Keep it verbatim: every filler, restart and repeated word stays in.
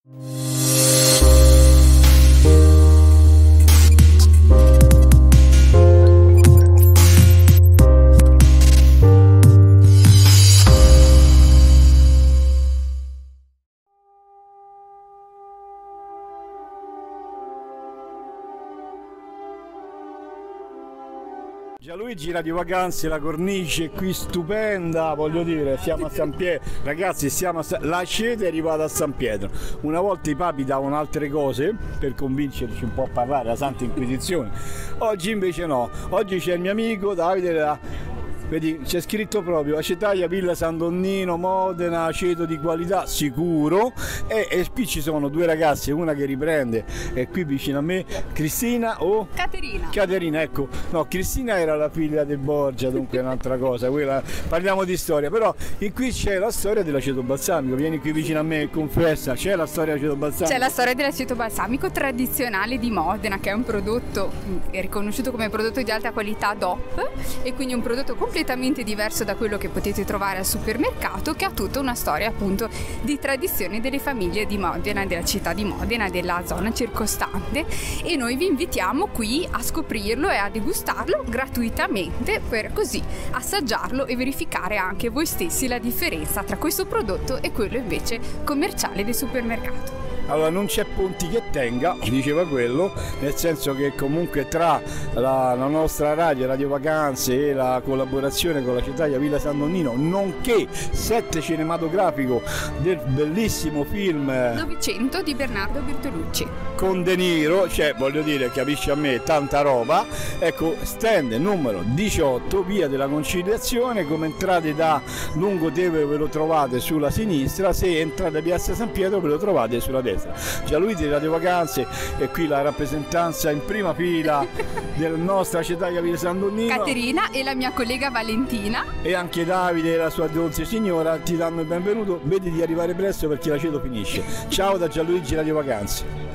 Gianluigi Radio Vacanze, la cornice qui stupenda, voglio dire, siamo a San Pietro, ragazzi, siamo a San... la Cete è arrivata a San Pietro. Una volta i papi davano altre cose per convincerci un po' a parlare, la Santa Inquisizione, oggi invece no, oggi c'è il mio amico Davide, la... vedi, c'è scritto proprio Acetaia Villa San Donnino, Modena, aceto di qualità sicuro, e, e qui ci sono due ragazze, una che riprende è qui vicino a me, Cristina o Caterina. Caterina, ecco, no, Cristina era la figlia di Borgia, dunque è un'altra cosa, quella, parliamo di storia, però qui c'è la storia dell'aceto balsamico, vieni qui vicino a me e confessa, c'è la storia dell'aceto balsamico? C'è la storia dell'aceto balsamico tradizionale di Modena, che è un prodotto è riconosciuto come prodotto di alta qualità D O P e quindi un prodotto completamente diverso da quello che potete trovare al supermercato, che ha tutta una storia appunto di tradizione delle famiglie di Modena, della città di Modena, della zona circostante, e noi vi invitiamo qui a scoprirlo e a degustarlo gratuitamente per così assaggiarlo e verificare anche voi stessi la differenza tra questo prodotto e quello invece commerciale del supermercato. Allora, non c'è ponti che tenga, diceva quello, nel senso che comunque tra la, la nostra radio, Radio Vacanze, e la collaborazione con la Acetaia Villa San Donnino, nonché set cinematografico del bellissimo film Novecento di Bernardo Bertolucci con De Niro, cioè voglio dire, capisci a me, tanta roba. Ecco, stand numero diciotto, via della Conciliazione, come entrate da Lungotevere ve lo trovate sulla sinistra, se entrate da Piazza San Pietro ve lo trovate sulla destra. Gianluigi di Radio Vacanze e qui la rappresentanza in prima fila della nostra Acetaia Villa San Donnino, Caterina e la mia collega Valentina, e anche Davide e la sua dolce signora ti danno il benvenuto. Vedi di arrivare presto perché l'aceto finisce. Ciao da Gianluigi Radio Vacanze.